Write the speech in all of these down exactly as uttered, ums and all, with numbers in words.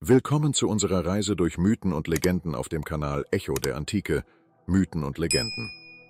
Willkommen zu unserer Reise durch Mythen und Legenden auf dem Kanal Echo der Antike, Mythen und Legenden.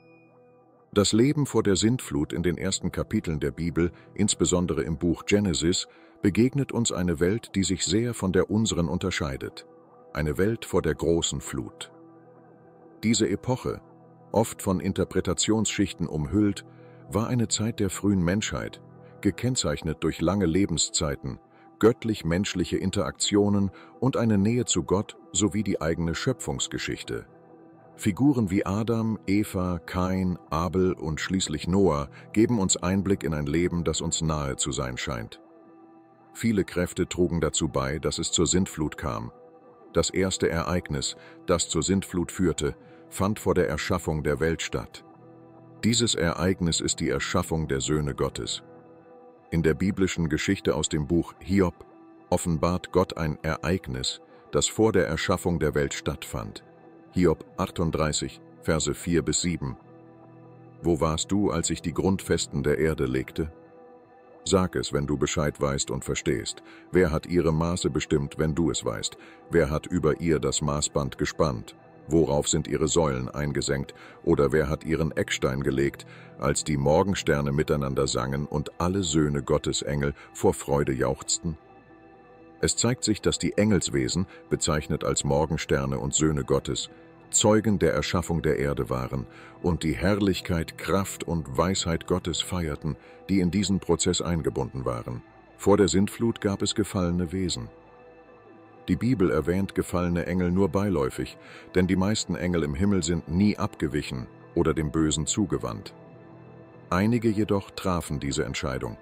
Das Leben vor der Sintflut in den ersten Kapiteln der Bibel, insbesondere im Buch Genesis, begegnet uns eine Welt, die sich sehr von der unseren unterscheidet. Eine Welt vor der großen Flut. Diese Epoche, oft von Interpretationsschichten umhüllt, war eine Zeit der frühen Menschheit, gekennzeichnet durch lange Lebenszeiten, göttlich-menschliche Interaktionen und eine Nähe zu Gott sowie die eigene Schöpfungsgeschichte. Figuren wie Adam, Eva, Kain, Abel und schließlich Noah geben uns Einblick in ein Leben, das uns nahe zu sein scheint. Viele Kräfte trugen dazu bei, dass es zur Sintflut kam. Das erste Ereignis, das zur Sintflut führte, fand vor der Erschaffung der Welt statt. Dieses Ereignis ist die Erschaffung der Söhne Gottes. In der biblischen Geschichte aus dem Buch Hiob offenbart Gott ein Ereignis, das vor der Erschaffung der Welt stattfand. Hiob achtunddreißig, Verse vier bis sieben. Wo warst du, als ich die Grundfesten der Erde legte? Sag es, wenn du Bescheid weißt und verstehst. Wer hat ihre Maße bestimmt, wenn du es weißt? Wer hat über ihr das Maßband gespannt? Worauf sind ihre Säulen eingesenkt? Oder wer hat ihren Eckstein gelegt, als die Morgensterne miteinander sangen und alle Söhne Gottes Engel vor Freude jauchzten? Es zeigt sich, dass die Engelswesen, bezeichnet als Morgensterne und Söhne Gottes, Zeugen der Erschaffung der Erde waren und die Herrlichkeit, Kraft und Weisheit Gottes feierten, die in diesen Prozess eingebunden waren. Vor der Sintflut gab es gefallene Wesen. Die Bibel erwähnt gefallene Engel nur beiläufig, denn die meisten Engel im Himmel sind nie abgewichen oder dem Bösen zugewandt. Einige jedoch trafen diese Entscheidung.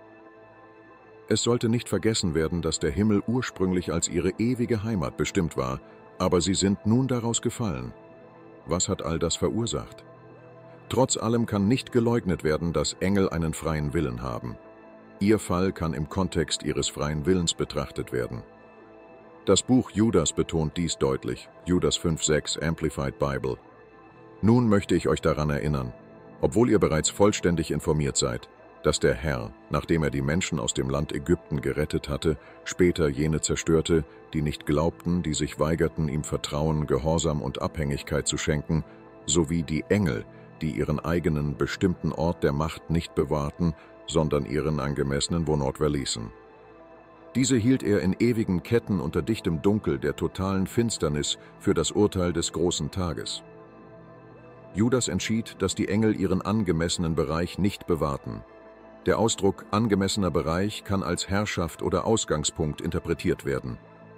Es sollte nicht vergessen werden, dass der Himmel ursprünglich als ihre ewige Heimat bestimmt war, aber sie sind nun daraus gefallen. Was hat all das verursacht? Trotz allem kann nicht geleugnet werden, dass Engel einen freien Willen haben. Ihr Fall kann im Kontext ihres freien Willens betrachtet werden. Das Buch Judas betont dies deutlich, Judas fünf sechs Amplified Bible. Nun möchte ich euch daran erinnern, obwohl ihr bereits vollständig informiert seid, dass der Herr, nachdem er die Menschen aus dem Land Ägypten gerettet hatte, später jene zerstörte, die nicht glaubten, die sich weigerten, ihm Vertrauen, Gehorsam und Abhängigkeit zu schenken, sowie die Engel, die ihren eigenen bestimmten Ort der Macht nicht bewahrten, sondern ihren angemessenen Wohnort verließen. Diese hielt er in ewigen Ketten unter dichtem Dunkel der totalen Finsternis für das Urteil des großen Tages. Judas entschied, dass die Engel ihren angemessenen Bereich nicht bewahrten. Der Ausdruck angemessener Bereich kann als Herrschaft oder Ausgangspunkt interpretiert werden.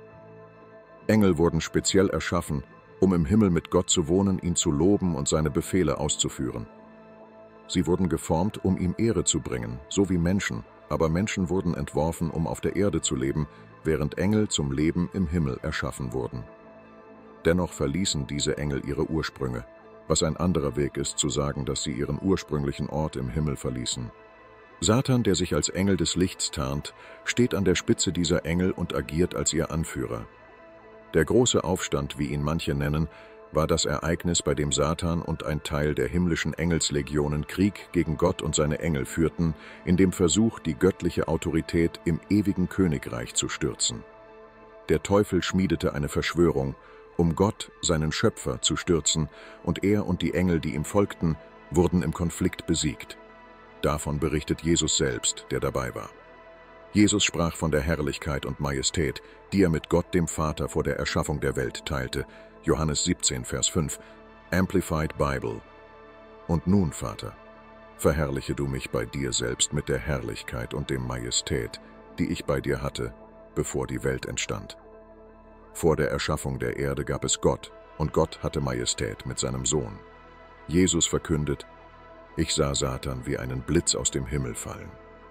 Engel wurden speziell erschaffen, um im Himmel mit Gott zu wohnen, ihn zu loben und seine Befehle auszuführen. Sie wurden geformt, um ihm Ehre zu bringen, so wie Menschen. Aber Menschen wurden entworfen, um auf der Erde zu leben, während Engel zum Leben im Himmel erschaffen wurden. Dennoch verließen diese Engel ihre Ursprünge, was ein anderer Weg ist, zu sagen, dass sie ihren ursprünglichen Ort im Himmel verließen. Satan, der sich als Engel des Lichts tarnt, steht an der Spitze dieser Engel und agiert als ihr Anführer. Der große Aufstand, wie ihn manche nennen, war das Ereignis, bei dem Satan und ein Teil der himmlischen Engelslegionen Krieg gegen Gott und seine Engel führten, in dem Versuch, die göttliche Autorität im ewigen Königreich zu stürzen. Der Teufel schmiedete eine Verschwörung, um Gott, seinen Schöpfer, zu stürzen, und er und die Engel, die ihm folgten, wurden im Konflikt besiegt. Davon berichtet Jesus selbst, der dabei war. Jesus sprach von der Herrlichkeit und Majestät, die er mit Gott dem Vater vor der Erschaffung der Welt teilte, Johannes siebzehn, Vers fünf, Amplified Bible. Und nun, Vater, verherrliche du mich bei dir selbst mit der Herrlichkeit und dem Majestät, die ich bei dir hatte, bevor die Welt entstand. Vor der Erschaffung der Erde gab es Gott, und Gott hatte Majestät mit seinem Sohn. Jesus verkündet, ich sah Satan wie einen Blitz aus dem Himmel fallen.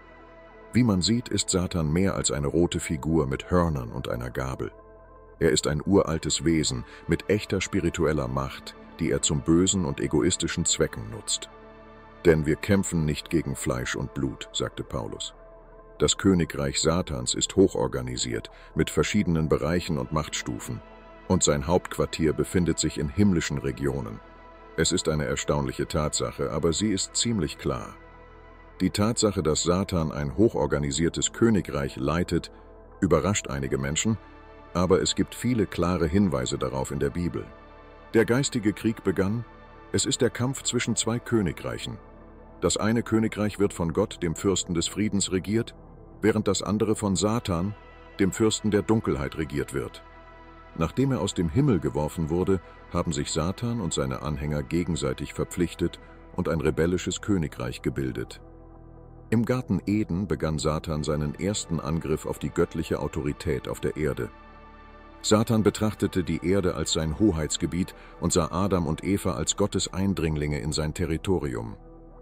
Wie man sieht, ist Satan mehr als eine rote Figur mit Hörnern und einer Gabel. Er ist ein uraltes Wesen mit echter spiritueller Macht, die er zum bösen und egoistischen Zwecken nutzt. Denn wir kämpfen nicht gegen Fleisch und Blut, sagte Paulus. Das Königreich Satans ist hochorganisiert, mit verschiedenen Bereichen und Machtstufen, und sein Hauptquartier befindet sich in himmlischen Regionen. Es ist eine erstaunliche Tatsache, aber sie ist ziemlich klar. Die Tatsache, dass Satan ein hochorganisiertes Königreich leitet, überrascht einige Menschen, Aber es gibt viele klare Hinweise darauf in der Bibel. Der geistige Krieg begann. Es ist der Kampf zwischen zwei Königreichen. Das eine Königreich wird von Gott, dem Fürsten des Friedens, regiert, während das andere von Satan, dem Fürsten der Dunkelheit, regiert wird. Nachdem er aus dem Himmel geworfen wurde, haben sich Satan und seine Anhänger gegenseitig verpflichtet und ein rebellisches Königreich gebildet. Im Garten Eden begann Satan seinen ersten Angriff auf die göttliche Autorität auf der Erde. Satan betrachtete die Erde als sein Hoheitsgebiet und sah Adam und Eva als Gottes Eindringlinge in sein Territorium.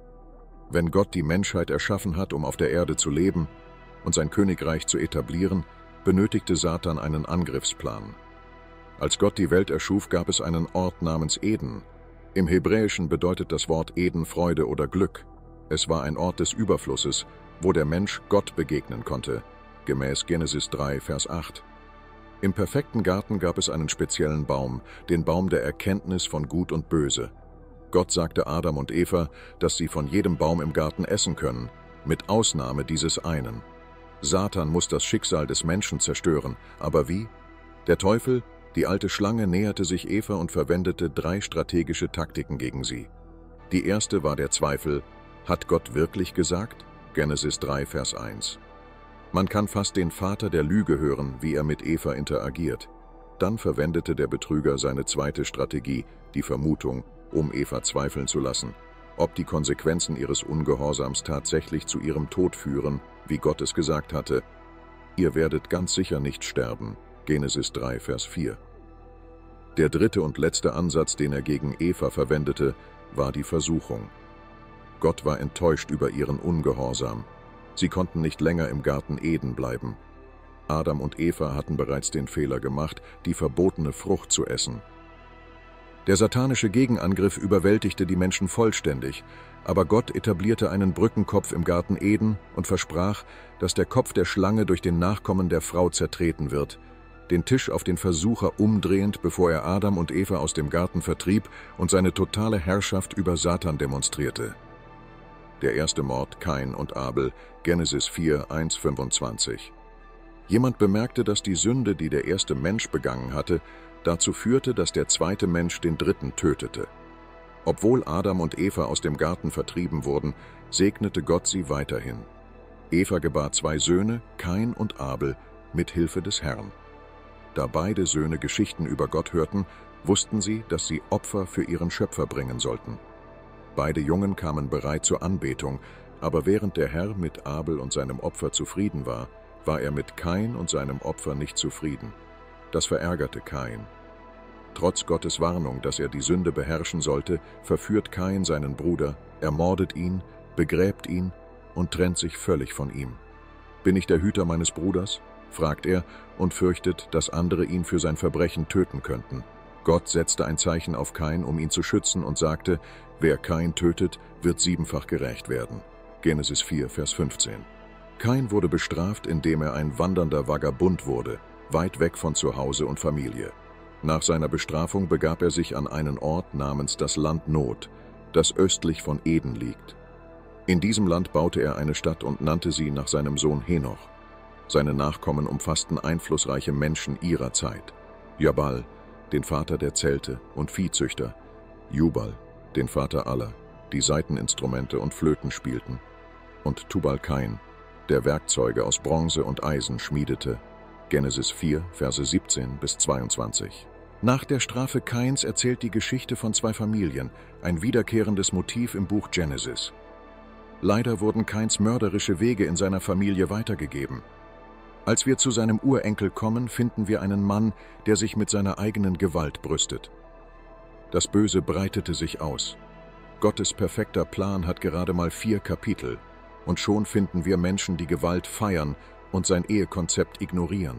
Wenn Gott die Menschheit erschaffen hat, um auf der Erde zu leben und sein Königreich zu etablieren, benötigte Satan einen Angriffsplan. Als Gott die Welt erschuf, gab es einen Ort namens Eden. Im Hebräischen bedeutet das Wort Eden Freude oder Glück. Es war ein Ort des Überflusses, wo der Mensch Gott begegnen konnte, gemäß Genesis drei, Vers acht. Im perfekten Garten gab es einen speziellen Baum, den Baum der Erkenntnis von Gut und Böse. Gott sagte Adam und Eva, dass sie von jedem Baum im Garten essen können, mit Ausnahme dieses einen. Satan muss das Schicksal des Menschen zerstören, aber wie? Der Teufel, die alte Schlange, näherte sich Eva und verwendete drei strategische Taktiken gegen sie. Die erste war der Zweifel: Hat Gott wirklich gesagt? Genesis drei, Vers eins. Man kann fast den Vater der Lüge hören, wie er mit Eva interagiert. Dann verwendete der Betrüger seine zweite Strategie, die Vermutung, um Eva zweifeln zu lassen, ob die Konsequenzen ihres Ungehorsams tatsächlich zu ihrem Tod führen, wie Gott es gesagt hatte. Ihr werdet ganz sicher nicht sterben. Genesis drei, Vers vier. Der dritte und letzte Ansatz, den er gegen Eva verwendete, war die Versuchung. Gott war enttäuscht über ihren Ungehorsam. Sie konnten nicht länger im Garten Eden bleiben. Adam und Eva hatten bereits den Fehler gemacht, die verbotene Frucht zu essen. Der satanische Gegenangriff überwältigte die Menschen vollständig, aber Gott etablierte einen Brückenkopf im Garten Eden und versprach, dass der Kopf der Schlange durch den Nachkommen der Frau zertreten wird, den Tisch auf den Versucher umdrehend, bevor er Adam und Eva aus dem Garten vertrieb und seine totale Herrschaft über Satan demonstrierte. Der erste Mord Kain und Abel, Genesis vier, eins, fünfundzwanzig. Jemand bemerkte, dass die Sünde, die der erste Mensch begangen hatte, dazu führte, dass der zweite Mensch den dritten tötete. Obwohl Adam und Eva aus dem Garten vertrieben wurden, segnete Gott sie weiterhin. Eva gebar zwei Söhne, Kain und Abel, mit Hilfe des Herrn. Da beide Söhne Geschichten über Gott hörten, wussten sie, dass sie Opfer für ihren Schöpfer bringen sollten. Beide Jungen kamen bereit zur Anbetung, aber während der Herr mit Abel und seinem Opfer zufrieden war, war er mit Kain und seinem Opfer nicht zufrieden. Das verärgerte Kain. Trotz Gottes Warnung, dass er die Sünde beherrschen sollte, verführt Kain seinen Bruder, ermordet ihn, begräbt ihn und trennt sich völlig von ihm. »Bin ich der Hüter meines Bruders?« fragt er und fürchtet, dass andere ihn für sein Verbrechen töten könnten. Gott setzte ein Zeichen auf Kain, um ihn zu schützen, und sagte: Wer Kain tötet, wird siebenfach gerächt werden. Genesis vier, Vers fünfzehn. Kain wurde bestraft, indem er ein wandernder Vagabund wurde, weit weg von Zuhause und Familie. Nach seiner Bestrafung begab er sich an einen Ort namens das Land Nod, das östlich von Eden liegt. In diesem Land baute er eine Stadt und nannte sie nach seinem Sohn Henoch. Seine Nachkommen umfassten einflussreiche Menschen ihrer Zeit: Jabal, den Vater der Zelte und Viehzüchter; Jubal, den Vater aller, die Saiteninstrumente und Flöten spielten; und Tubal-Kain, der Werkzeuge aus Bronze und Eisen schmiedete. Genesis vier, Verse siebzehn bis zweiundzwanzig. Nach der Strafe Kains erzählt die Geschichte von zwei Familien, ein wiederkehrendes Motiv im Buch Genesis. Leider wurden Kains mörderische Wege in seiner Familie weitergegeben. Als wir zu seinem Urenkel kommen, finden wir einen Mann, der sich mit seiner eigenen Gewalt brüstet. Das Böse breitete sich aus. Gottes perfekter Plan hat gerade mal vier Kapitel, und schon finden wir Menschen, die Gewalt feiern und sein Ehekonzept ignorieren.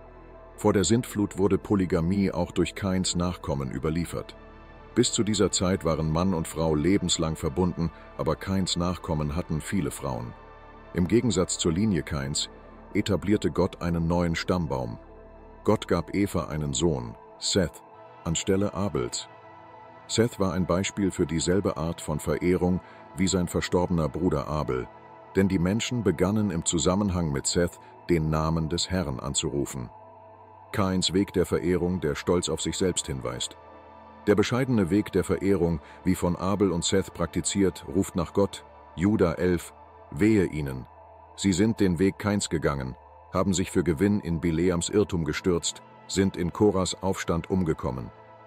Vor der Sintflut wurde Polygamie auch durch Kains Nachkommen überliefert. Bis zu dieser Zeit waren Mann und Frau lebenslang verbunden, aber Kains Nachkommen hatten viele Frauen. Im Gegensatz zur Linie Kains etablierte Gott einen neuen Stammbaum. Gott gab Eva einen Sohn, Seth, anstelle Abels. Seth war ein Beispiel für dieselbe Art von Verehrung wie sein verstorbener Bruder Abel, denn die Menschen begannen im Zusammenhang mit Seth den Namen des Herrn anzurufen. Kains Weg der Verehrung, der stolz auf sich selbst hinweist. Der bescheidene Weg der Verehrung, wie von Abel und Seth praktiziert, ruft nach Gott. Juda elf, wehe ihnen. Sie sind den Weg Kains gegangen, haben sich für Gewinn in Bileams Irrtum gestürzt, sind in Koras Aufstand umgekommen.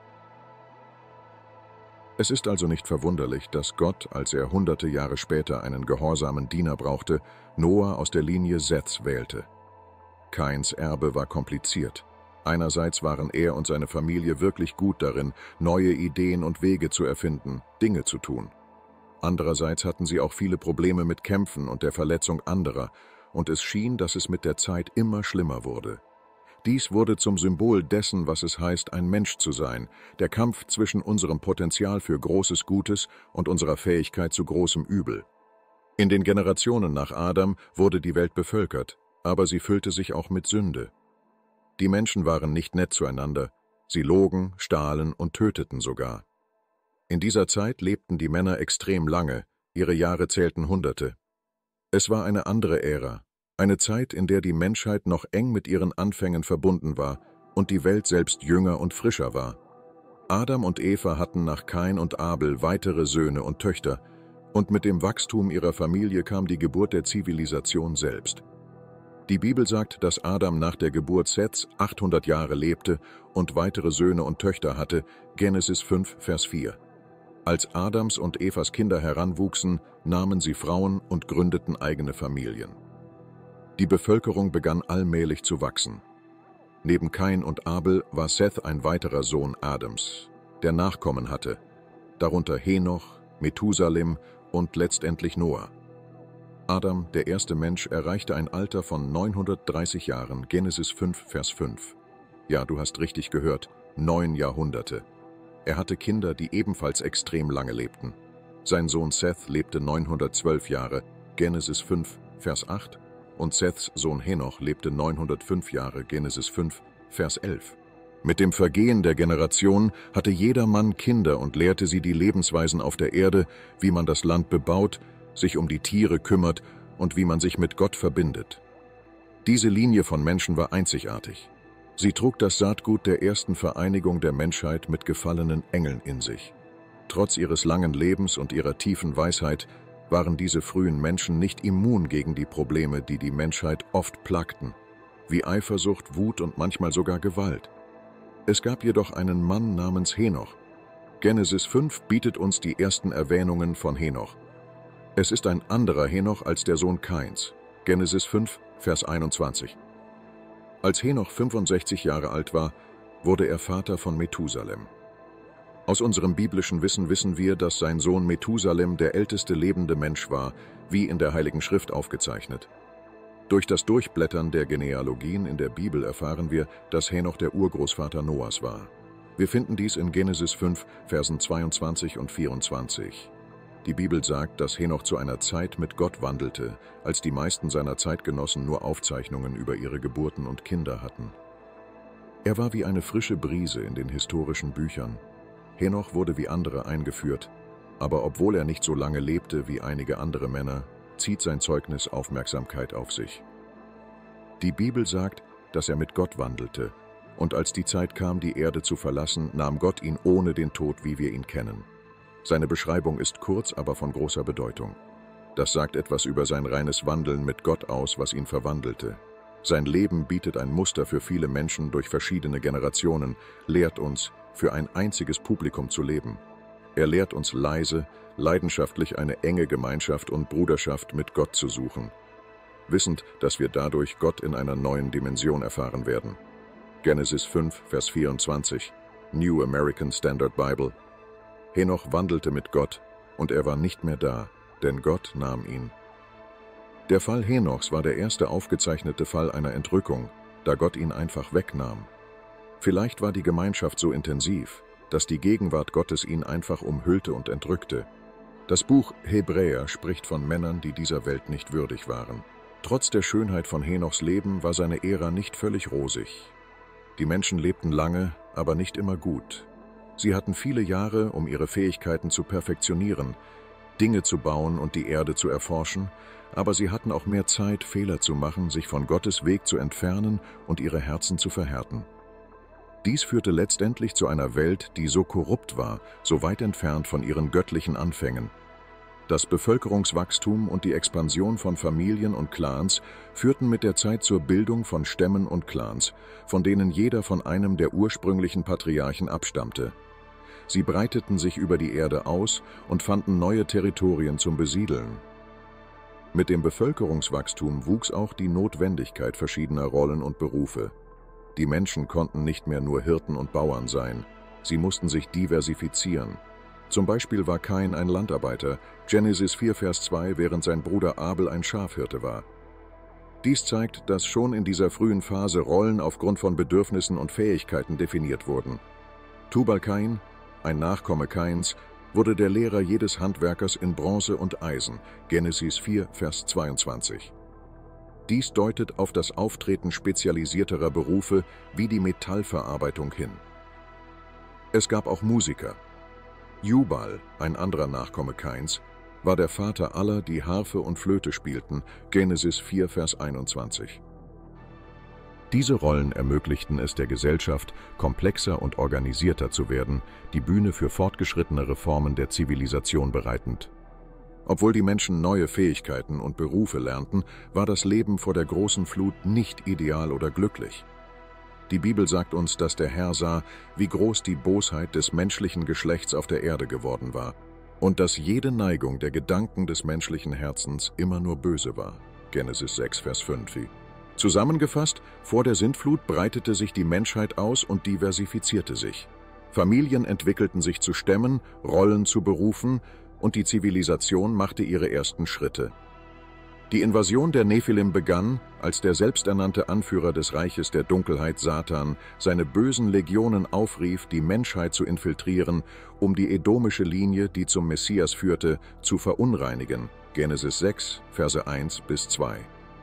Es ist also nicht verwunderlich, dass Gott, als er hunderte Jahre später einen gehorsamen Diener brauchte, Noah aus der Linie Seths wählte. Kains Erbe war kompliziert. Einerseits waren er und seine Familie wirklich gut darin, neue Ideen und Wege zu erfinden, Dinge zu tun. Andererseits hatten sie auch viele Probleme mit Kämpfen und der Verletzung anderer, und es schien, dass es mit der Zeit immer schlimmer wurde. Dies wurde zum Symbol dessen, was es heißt, ein Mensch zu sein, der Kampf zwischen unserem Potenzial für großes Gutes und unserer Fähigkeit zu großem Übel. In den Generationen nach Adam wurde die Welt bevölkert, aber sie füllte sich auch mit Sünde. Die Menschen waren nicht nett zueinander, sie logen, stahlen und töteten sogar. In dieser Zeit lebten die Männer extrem lange, ihre Jahre zählten Hunderte. Es war eine andere Ära, eine Zeit, in der die Menschheit noch eng mit ihren Anfängen verbunden war und die Welt selbst jünger und frischer war. Adam und Eva hatten nach Kain und Abel weitere Söhne und Töchter, und mit dem Wachstum ihrer Familie kam die Geburt der Zivilisation selbst. Die Bibel sagt, dass Adam nach der Geburt Seths achthundert Jahre lebte und weitere Söhne und Töchter hatte, Genesis fünf, Vers vier. Als Adams und Evas Kinder heranwuchsen, nahmen sie Frauen und gründeten eigene Familien. Die Bevölkerung begann allmählich zu wachsen. Neben Kain und Abel war Seth ein weiterer Sohn Adams, der Nachkommen hatte, darunter Henoch, Methusalem und letztendlich Noah. Adam, der erste Mensch, erreichte ein Alter von neunhundertdreißig Jahren, Genesis fünf, Vers fünf. Ja, du hast richtig gehört, neun Jahrhunderte. Er hatte Kinder, die ebenfalls extrem lange lebten. Sein Sohn Seth lebte neunhundertzwölf Jahre, Genesis fünf, Vers acht, und Seths Sohn Henoch lebte neunhundertfünf Jahre, Genesis fünf, Vers elf. Mit dem Vergehen der Generation hatte jeder Mann Kinder und lehrte sie die Lebensweisen auf der Erde, wie man das Land bebaut, sich um die Tiere kümmert und wie man sich mit Gott verbindet. Diese Linie von Menschen war einzigartig. Sie trug das Saatgut der ersten Vereinigung der Menschheit mit gefallenen Engeln in sich. Trotz ihres langen Lebens und ihrer tiefen Weisheit waren diese frühen Menschen nicht immun gegen die Probleme, die die Menschheit oft plagten, wie Eifersucht, Wut und manchmal sogar Gewalt. Es gab jedoch einen Mann namens Henoch. Genesis fünf bietet uns die ersten Erwähnungen von Henoch. Es ist ein anderer Henoch als der Sohn Kains. Genesis fünf, Vers einundzwanzig. Als Henoch fünfundsechzig Jahre alt war, wurde er Vater von Methusalem. Aus unserem biblischen Wissen wissen wir, dass sein Sohn Methusalem der älteste lebende Mensch war, wie in der Heiligen Schrift aufgezeichnet. Durch das Durchblättern der Genealogien in der Bibel erfahren wir, dass Henoch der Urgroßvater Noahs war. Wir finden dies in Genesis fünf, Versen zweiundzwanzig und vierundzwanzig. Die Bibel sagt, dass Henoch zu einer Zeit mit Gott wandelte, als die meisten seiner Zeitgenossen nur Aufzeichnungen über ihre Geburten und Kinder hatten. Er war wie eine frische Brise in den historischen Büchern. Henoch wurde wie andere eingeführt, aber obwohl er nicht so lange lebte wie einige andere Männer, zieht sein Zeugnis Aufmerksamkeit auf sich. Die Bibel sagt, dass er mit Gott wandelte, und als die Zeit kam, die Erde zu verlassen, nahm Gott ihn ohne den Tod, wie wir ihn kennen. Seine Beschreibung ist kurz, aber von großer Bedeutung. Das sagt etwas über sein reines Wandeln mit Gott aus, was ihn verwandelte. Sein Leben bietet ein Muster für viele Menschen durch verschiedene Generationen, lehrt uns, für ein einziges Publikum zu leben. Er lehrt uns leise, leidenschaftlich eine enge Gemeinschaft und Bruderschaft mit Gott zu suchen, wissend, dass wir dadurch Gott in einer neuen Dimension erfahren werden. Genesis fünf, Vers vierundzwanzig, New American Standard Bible. Henoch wandelte mit Gott, und er war nicht mehr da, denn Gott nahm ihn. Der Fall Henochs war der erste aufgezeichnete Fall einer Entrückung, da Gott ihn einfach wegnahm. Vielleicht war die Gemeinschaft so intensiv, dass die Gegenwart Gottes ihn einfach umhüllte und entrückte. Das Buch Hebräer spricht von Männern, die dieser Welt nicht würdig waren. Trotz der Schönheit von Henochs Leben war seine Ära nicht völlig rosig. Die Menschen lebten lange, aber nicht immer gut. Sie hatten viele Jahre, um ihre Fähigkeiten zu perfektionieren, Dinge zu bauen und die Erde zu erforschen, aber sie hatten auch mehr Zeit, Fehler zu machen, sich von Gottes Weg zu entfernen und ihre Herzen zu verhärten. Dies führte letztendlich zu einer Welt, die so korrupt war, so weit entfernt von ihren göttlichen Anfängen. Das Bevölkerungswachstum und die Expansion von Familien und Clans führten mit der Zeit zur Bildung von Stämmen und Clans, von denen jeder von einem der ursprünglichen Patriarchen abstammte. Sie breiteten sich über die Erde aus und fanden neue Territorien zum Besiedeln. Mit dem Bevölkerungswachstum wuchs auch die Notwendigkeit verschiedener Rollen und Berufe. Die Menschen konnten nicht mehr nur Hirten und Bauern sein, sie mussten sich diversifizieren. Zum Beispiel war Kain ein Landarbeiter, Genesis vier Vers zwei, während sein Bruder Abel ein Schafhirte war. Dies zeigt, dass schon in dieser frühen Phase Rollen aufgrund von Bedürfnissen und Fähigkeiten definiert wurden. Tubal-Kain, ein Nachkomme Kains, wurde der Lehrer jedes Handwerkers in Bronze und Eisen, Genesis vier Vers zweiundzwanzig. Dies deutet auf das Auftreten spezialisierterer Berufe wie die Metallverarbeitung hin. Es gab auch Musiker. Jubal, ein anderer Nachkomme Kains, war der Vater aller, die Harfe und Flöte spielten, Genesis vier Vers einundzwanzig. Diese Rollen ermöglichten es der Gesellschaft, komplexer und organisierter zu werden, die Bühne für fortgeschrittene Reformen der Zivilisation bereitend. Obwohl die Menschen neue Fähigkeiten und Berufe lernten, war das Leben vor der großen Flut nicht ideal oder glücklich. Die Bibel sagt uns, dass der Herr sah, wie groß die Bosheit des menschlichen Geschlechts auf der Erde geworden war und dass jede Neigung der Gedanken des menschlichen Herzens immer nur böse war. Genesis sechs Vers fünf. Zusammengefasst, vor der Sintflut breitete sich die Menschheit aus und diversifizierte sich. Familien entwickelten sich zu Stämmen, Rollen zu Berufen und die Zivilisation machte ihre ersten Schritte. Die Invasion der Nephilim begann, als der selbsternannte Anführer des Reiches der Dunkelheit, Satan, seine bösen Legionen aufrief, die Menschheit zu infiltrieren, um die edomische Linie, die zum Messias führte, zu verunreinigen. Genesis sechs, Verse eins bis zwei.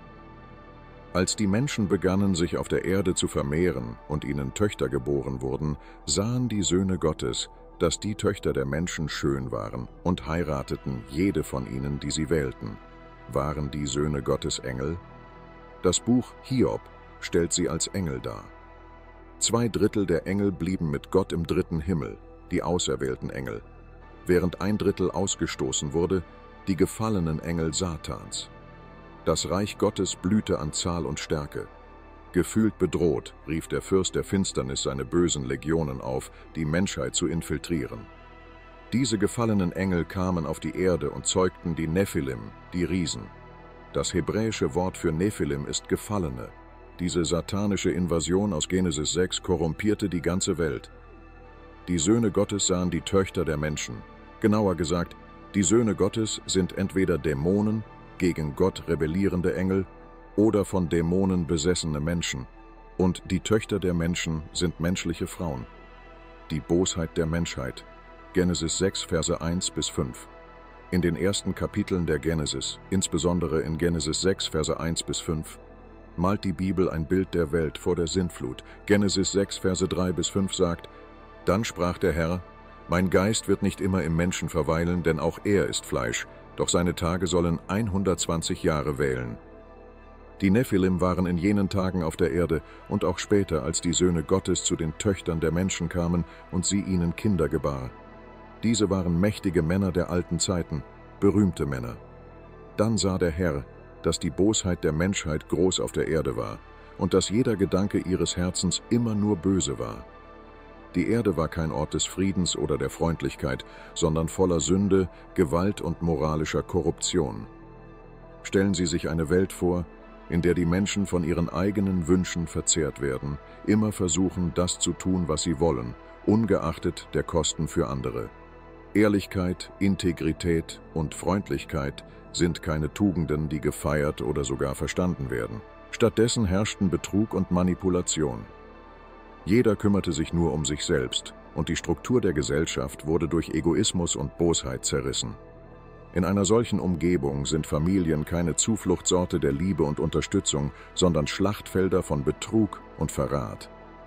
Als die Menschen begannen, sich auf der Erde zu vermehren und ihnen Töchter geboren wurden, sahen die Söhne Gottes, dass die Töchter der Menschen schön waren und heirateten jede von ihnen, die sie wählten. Waren die Söhne Gottes Engel? Das Buch Hiob stellt sie als Engel dar. Zwei Drittel der Engel blieben mit Gott im dritten Himmel, die auserwählten Engel, während ein Drittel ausgestoßen wurde, die gefallenen Engel Satans. Das Reich Gottes blühte an Zahl und Stärke. Gefühlt bedroht, rief der Fürst der Finsternis seine bösen Legionen auf, die Menschheit zu infiltrieren. Diese gefallenen Engel kamen auf die Erde und zeugten die Nephilim, die Riesen. Das hebräische Wort für Nephilim ist Gefallene. Diese satanische Invasion aus Genesis sechs korrumpierte die ganze Welt. Die Söhne Gottes sahen die Töchter der Menschen. Genauer gesagt, die Söhne Gottes sind entweder Dämonen, gegen Gott rebellierende Engel, oder von Dämonen besessene Menschen. Und die Töchter der Menschen sind menschliche Frauen. Die Bosheit der Menschheit. Genesis sechs, Verse eins bis fünf. In den ersten Kapiteln der Genesis, insbesondere in Genesis sechs, Verse eins bis fünf, malt die Bibel ein Bild der Welt vor der Sintflut. Genesis sechs, Verse drei bis fünf sagt: Dann sprach der Herr: Mein Geist wird nicht immer im Menschen verweilen, denn auch er ist Fleisch, doch seine Tage sollen hundertzwanzig Jahre wählen. Die Nephilim waren in jenen Tagen auf der Erde und auch später, als die Söhne Gottes zu den Töchtern der Menschen kamen und sie ihnen Kinder gebar. Diese waren mächtige Männer der alten Zeiten, berühmte Männer. Dann sah der Herr, dass die Bosheit der Menschheit groß auf der Erde war und dass jeder Gedanke ihres Herzens immer nur böse war. Die Erde war kein Ort des Friedens oder der Freundlichkeit, sondern voller Sünde, Gewalt und moralischer Korruption. Stellen Sie sich eine Welt vor, in der die Menschen von ihren eigenen Wünschen verzehrt werden, immer versuchen, das zu tun, was sie wollen, ungeachtet der Kosten für andere. Ehrlichkeit, Integrität und Freundlichkeit sind keine Tugenden, die gefeiert oder sogar verstanden werden. Stattdessen herrschten Betrug und Manipulation. Jeder kümmerte sich nur um sich selbst, und die Struktur der Gesellschaft wurde durch Egoismus und Bosheit zerrissen. In einer solchen Umgebung sind Familien keine Zufluchtsorte der Liebe und Unterstützung, sondern Schlachtfelder von Betrug und Verrat.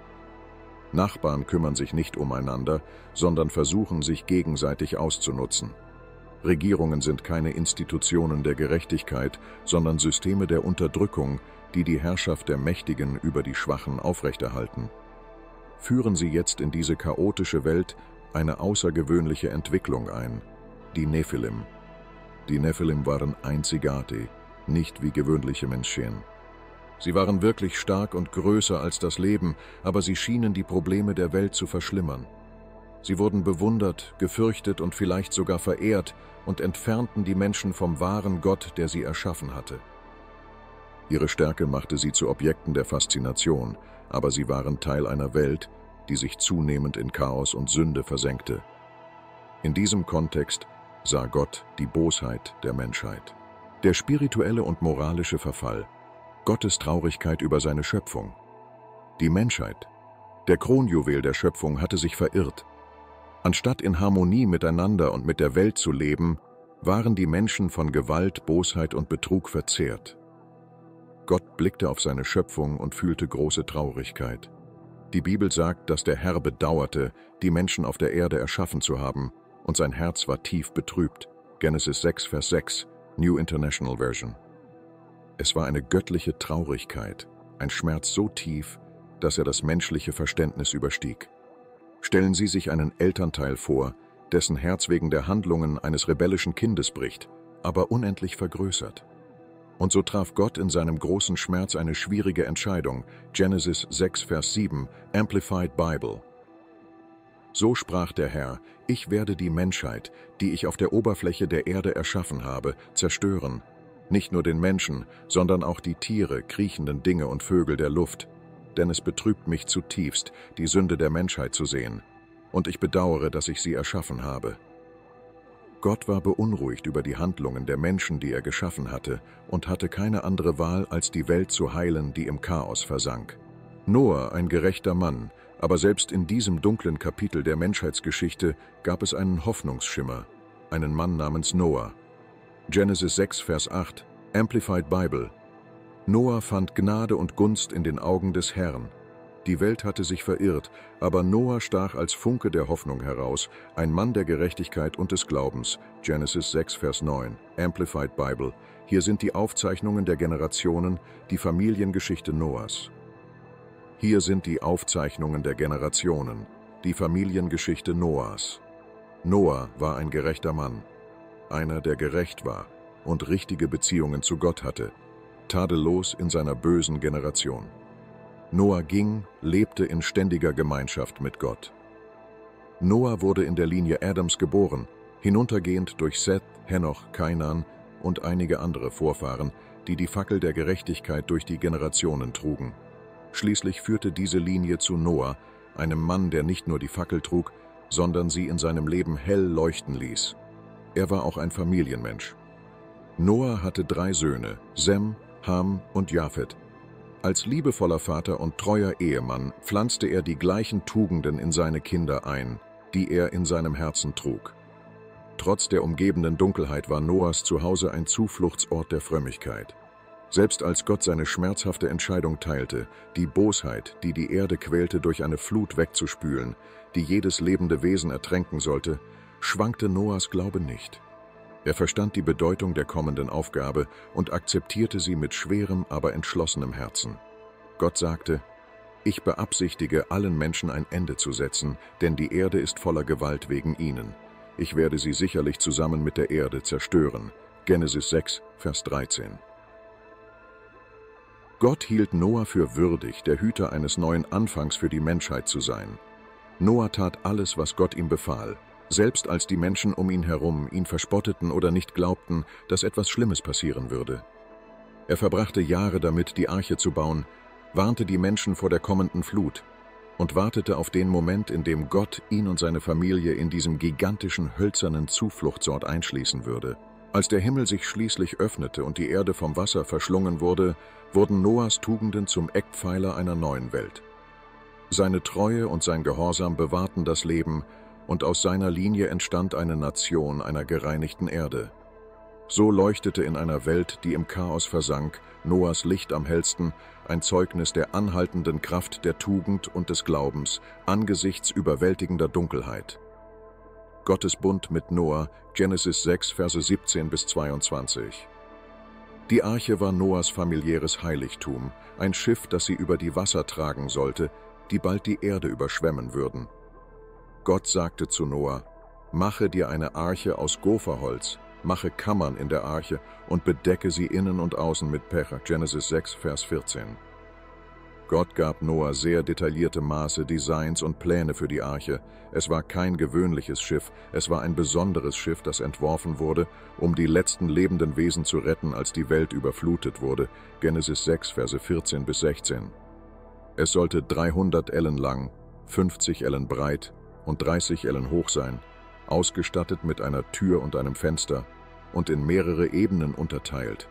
Nachbarn kümmern sich nicht umeinander, sondern versuchen, sich gegenseitig auszunutzen. Regierungen sind keine Institutionen der Gerechtigkeit, sondern Systeme der Unterdrückung, die die Herrschaft der Mächtigen über die Schwachen aufrechterhalten. führen sie jetzt in diese chaotische Welt eine außergewöhnliche Entwicklung ein, die Nephilim. Die Nephilim waren einzigartig, nicht wie gewöhnliche Menschen. Sie waren wirklich stark und größer als das Leben, aber sie schienen die Probleme der Welt zu verschlimmern. Sie wurden bewundert, gefürchtet und vielleicht sogar verehrt und entfernten die Menschen vom wahren Gott, der sie erschaffen hatte. Ihre Stärke machte sie zu Objekten der Faszination, aber sie waren Teil einer Welt, die sich zunehmend in Chaos und Sünde versenkte. In diesem Kontext sah Gott die Bosheit der Menschheit. Der spirituelle und moralische Verfall, Gottes Traurigkeit über seine Schöpfung. Die Menschheit, der Kronjuwel der Schöpfung, hatte sich verirrt. Anstatt in Harmonie miteinander und mit der Welt zu leben, waren die Menschen von Gewalt, Bosheit und Betrug verzehrt. Gott blickte auf seine Schöpfung und fühlte große Traurigkeit. Die Bibel sagt, dass der Herr bedauerte, die Menschen auf der Erde erschaffen zu haben, und sein Herz war tief betrübt. Genesis sechs, Vers sechs, New International Version. Es war eine göttliche Traurigkeit, ein Schmerz so tief, dass er das menschliche Verständnis überstieg. Stellen Sie sich einen Elternteil vor, dessen Herz wegen der Handlungen eines rebellischen Kindes bricht, aber unendlich vergrößert. Und so traf Gott in seinem großen Schmerz eine schwierige Entscheidung. Genesis sechs, Vers sieben, Amplified Bible. So sprach der Herr: Ich werde die Menschheit, die ich auf der Oberfläche der Erde erschaffen habe, zerstören. Nicht nur den Menschen, sondern auch die Tiere, kriechenden Dinge und Vögel der Luft. Denn es betrübt mich zutiefst, die Sünde der Menschheit zu sehen. Und ich bedauere, dass ich sie erschaffen habe. Gott war beunruhigt über die Handlungen der Menschen, die er geschaffen hatte, und hatte keine andere Wahl, als die Welt zu heilen, die im Chaos versank. Noah, ein gerechter Mann, aber selbst in diesem dunklen Kapitel der Menschheitsgeschichte gab es einen Hoffnungsschimmer, einen Mann namens Noah. Genesis sechs, Vers acht, Amplified Bible. Noah fand Gnade und Gunst in den Augen des Herrn. Die Welt hatte sich verirrt, aber Noah stach als Funke der Hoffnung heraus, ein Mann der Gerechtigkeit und des Glaubens. Genesis sechs, Vers neun, Amplified Bible. Hier sind die Aufzeichnungen der Generationen, die Familiengeschichte Noahs. Hier sind die Aufzeichnungen der Generationen, die Familiengeschichte Noahs. Noah war ein gerechter Mann, einer, der gerecht war und richtige Beziehungen zu Gott hatte, tadellos in seiner bösen Generation. Noah ging, lebte in ständiger Gemeinschaft mit Gott. Noah wurde in der Linie Adams geboren, hinuntergehend durch Seth, Henoch, Kainan und einige andere Vorfahren, die die Fackel der Gerechtigkeit durch die Generationen trugen. Schließlich führte diese Linie zu Noah, einem Mann, der nicht nur die Fackel trug, sondern sie in seinem Leben hell leuchten ließ. Er war auch ein Familienmensch. Noah hatte drei Söhne, Sem, Ham und Japhet. Als liebevoller Vater und treuer Ehemann pflanzte er die gleichen Tugenden in seine Kinder ein, die er in seinem Herzen trug. Trotz der umgebenden Dunkelheit war Noahs Zuhause ein Zufluchtsort der Frömmigkeit. Selbst als Gott seine schmerzhafte Entscheidung teilte, die Bosheit, die die Erde quälte, durch eine Flut wegzuspülen, die jedes lebende Wesen ertränken sollte, schwankte Noahs Glaube nicht. Er verstand die Bedeutung der kommenden Aufgabe und akzeptierte sie mit schwerem, aber entschlossenem Herzen. Gott sagte: Ich beabsichtige, allen Menschen ein Ende zu setzen, denn die Erde ist voller Gewalt wegen ihnen. Ich werde sie sicherlich zusammen mit der Erde zerstören. Genesis sechs, Vers dreizehn. Gott hielt Noah für würdig, der Hüter eines neuen Anfangs für die Menschheit zu sein. Noah tat alles, was Gott ihm befahl, selbst als die Menschen um ihn herum ihn verspotteten oder nicht glaubten, dass etwas Schlimmes passieren würde. Er verbrachte Jahre damit, die Arche zu bauen, warnte die Menschen vor der kommenden Flut und wartete auf den Moment, in dem Gott ihn und seine Familie in diesem gigantischen hölzernen Zufluchtsort einschließen würde. Als der Himmel sich schließlich öffnete und die Erde vom Wasser verschlungen wurde, wurden Noahs Tugenden zum Eckpfeiler einer neuen Welt. Seine Treue und sein Gehorsam bewahrten das Leben, und aus seiner Linie entstand eine Nation einer gereinigten Erde. So leuchtete in einer Welt, die im Chaos versank, Noahs Licht am hellsten, ein Zeugnis der anhaltenden Kraft der Tugend und des Glaubens angesichts überwältigender Dunkelheit. Gottes Bund mit Noah, Genesis sechs, Verse siebzehn bis zweiundzwanzig. Die Arche war Noahs familiäres Heiligtum, ein Schiff, das sie über die Wasser tragen sollte, die bald die Erde überschwemmen würden. Gott sagte zu Noah: Mache dir eine Arche aus Gopherholz, mache Kammern in der Arche und bedecke sie innen und außen mit Pech. Genesis sechs, Vers vierzehn. Gott gab Noah sehr detaillierte Maße, Designs und Pläne für die Arche. Es war kein gewöhnliches Schiff, es war ein besonderes Schiff, das entworfen wurde, um die letzten lebenden Wesen zu retten, als die Welt überflutet wurde. Genesis sechs, Verse vierzehn bis sechzehn. Es sollte dreihundert Ellen lang, fünfzig Ellen breit und dreißig Ellen hoch sein, ausgestattet mit einer Tür und einem Fenster und in mehrere Ebenen unterteilt.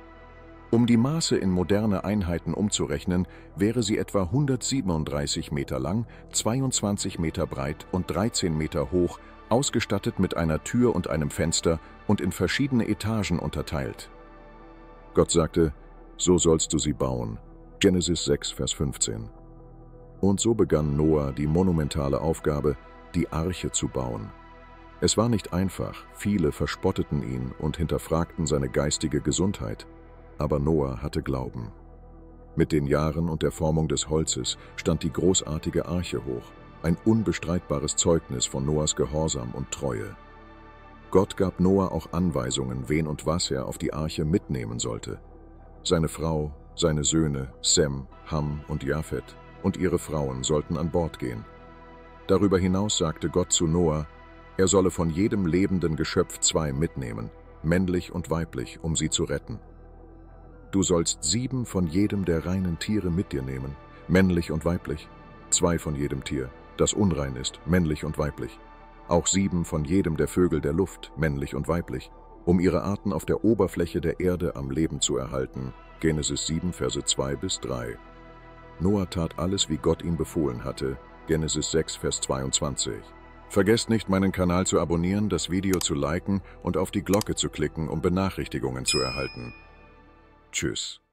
Um die Maße in moderne Einheiten umzurechnen, wäre sie etwa hundertsiebenunddreißig Meter lang, zweiundzwanzig Meter breit und dreizehn Meter hoch, ausgestattet mit einer Tür und einem Fenster und in verschiedene Etagen unterteilt. Gott sagte: So sollst du sie bauen. Genesis sechs, Vers fünfzehn. Und so begann Noah die monumentale Aufgabe, die Arche zu bauen. Es war nicht einfach, viele verspotteten ihn und hinterfragten seine geistige Gesundheit. Aber Noah hatte Glauben. Mit den Jahren und der Formung des Holzes stand die großartige Arche hoch, ein unbestreitbares Zeugnis von Noahs Gehorsam und Treue. Gott gab Noah auch Anweisungen, wen und was er auf die Arche mitnehmen sollte. Seine Frau, seine Söhne Sem, Ham und Japhet und ihre Frauen sollten an Bord gehen. Darüber hinaus sagte Gott zu Noah, er solle von jedem lebenden Geschöpf zwei mitnehmen, männlich und weiblich, um sie zu retten. Du sollst sieben von jedem der reinen Tiere mit dir nehmen, männlich und weiblich, zwei von jedem Tier, das unrein ist, männlich und weiblich, auch sieben von jedem der Vögel der Luft, männlich und weiblich, um ihre Arten auf der Oberfläche der Erde am Leben zu erhalten. Genesis sieben, Verse zwei bis drei. Noah tat alles, wie Gott ihm befohlen hatte. Genesis sechs, Vers zweiundzwanzig. Vergesst nicht, meinen Kanal zu abonnieren, das Video zu liken und auf die Glocke zu klicken, um Benachrichtigungen zu erhalten. Tschüss.